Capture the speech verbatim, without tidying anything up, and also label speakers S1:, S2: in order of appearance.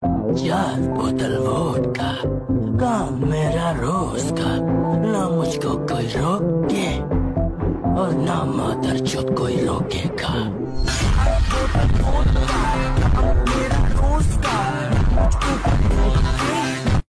S1: चार बोतल वोडका, काम मेरा रोज का। ना मुझको कोई रोके और ना मादर चौथ कोई रोकेगा।